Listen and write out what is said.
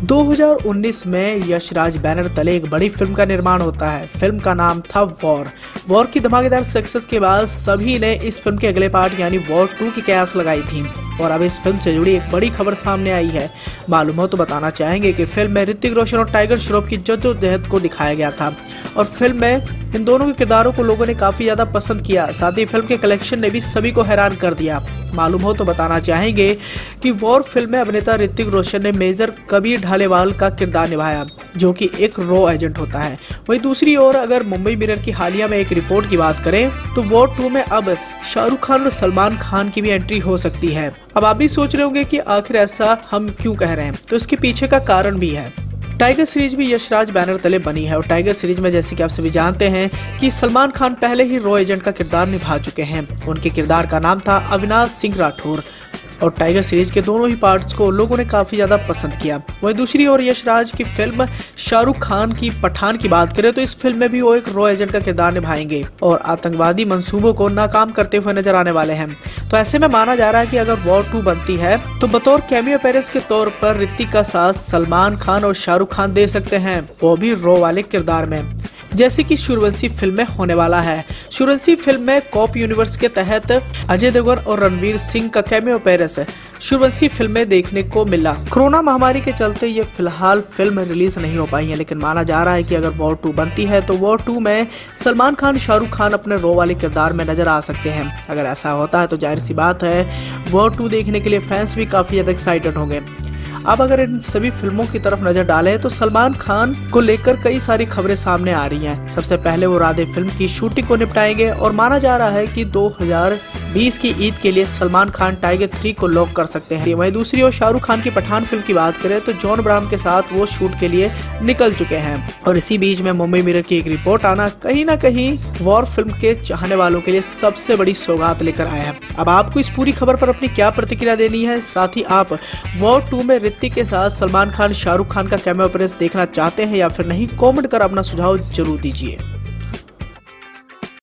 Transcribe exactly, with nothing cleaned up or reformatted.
दो हज़ार उन्नीस में यशराज बैनर तले एक बड़ी फिल्म का निर्माण होता है। फिल्म का नाम था वॉर। वॉर की धमाकेदार सक्सेस के बाद सभी ने इस फिल्म के अगले पार्ट यानी वॉर टू की कयास लगाई थी और अब इस फिल्म से जुड़ी एक बड़ी खबर सामने आई है। मालूम हो तो बताना चाहेंगे कि फिल्म में ऋतिक रोशन और टाइगर श्रॉफ की जद्दोजहद को दिखाया गया था और फिल्म में इन दोनों के किरदारों को लोगों ने काफी ज्यादा पसंद किया। साथ ही फिल्म के कलेक्शन ने भी सभी को हैरान कर दिया। मालूम हो तो बताना चाहेंगे कि वॉर फिल्म में अभिनेता ऋतिक रोशन ने मेजर कबीर ढालेवाल का किरदार निभाया, जो कि एक रॉ एजेंट होता है। वहीं दूसरी ओर अगर मुंबई मिरर की हालिया में एक रिपोर्ट की बात करें तो वॉर टू में अब शाहरुख खान और सलमान खान की भी एंट्री हो सकती है। अब आप भी सोच रहे होंगे कि आखिर ऐसा हम क्यों कह रहे हैं, तो इसके पीछे का कारण भी है। टाइगर सीरीज भी यशराज बैनर तले बनी है और टाइगर सीरीज में जैसे कि आप सभी जानते हैं कि सलमान खान पहले ही रॉ एजेंट का किरदार निभा चुके हैं। उनके किरदार का नाम था अविनाश सिंह राठौर और टाइगर सीरीज के दोनों ही पार्ट्स को लोगों ने काफी ज्यादा पसंद किया। वहीं दूसरी ओर यशराज की फिल्म शाहरुख खान की पठान की बात करें तो इस फिल्म में भी वो एक रॉ एजेंट का किरदार निभाएंगे और आतंकवादी मंसूबों को नाकाम करते हुए नजर आने वाले हैं। तो ऐसे में माना जा रहा है कि अगर वॉर टू बनती है तो बतौर कैमियो अपीयरेंस के तौर पर ऋतिक का साथ सलमान खान और शाहरुख खान दे सकते हैं, वो भी रॉ वाले किरदार में, जैसे कि सूर्यवंशी फिल्म में होने वाला है। सूर्यवंशी फिल्म में कॉप यूनिवर्स के तहत अजय देवगन और रणवीर सिंह का कैमियो अपीयरेंस सूर्यवंशी फिल्म में देखने को मिला। कोरोना महामारी के चलते ये फिलहाल फिल्म रिलीज नहीं हो पाई है, लेकिन माना जा रहा है कि अगर वॉर टू बनती है तो वॉर टू में सलमान खान शाहरुख खान अपने रॉ वाले किरदार में नजर आ सकते हैं। अगर ऐसा होता है तो जाहिर सी बात है वॉर टू देखने के लिए फैंस भी काफी ज्यादा एक्साइटेड होंगे। अब अगर इन सभी फिल्मों की तरफ नजर डालें तो सलमान खान को लेकर कई सारी खबरें सामने आ रही हैं। सबसे पहले वो राधे फिल्म की शूटिंग को निपटाएंगे और माना जा रहा है कि दो हज़ार बीस की ईद के लिए सलमान खान टाइगर थ्री को लॉक कर सकते हैं। वहीं दूसरी ओर शाहरुख खान की पठान फिल्म की बात करें तो जॉन अब्राहम के साथ वो शूट के लिए निकल चुके हैं और इसी बीच में मुंबई मिरर की एक रिपोर्ट आना कहीं ना कहीं वॉर फिल्म के चाहने वालों के लिए सबसे बड़ी सौगात लेकर आया है। अब आपको इस पूरी खबर पर अपनी क्या प्रतिक्रिया देनी है, साथ ही आप वॉर टू में ऋतिक के साथ सलमान खान शाहरुख खान का कैमियो अपीयरेंस देखना चाहते हैं या फिर नहीं, कमेंट कर अपना सुझाव जरूर दीजिए।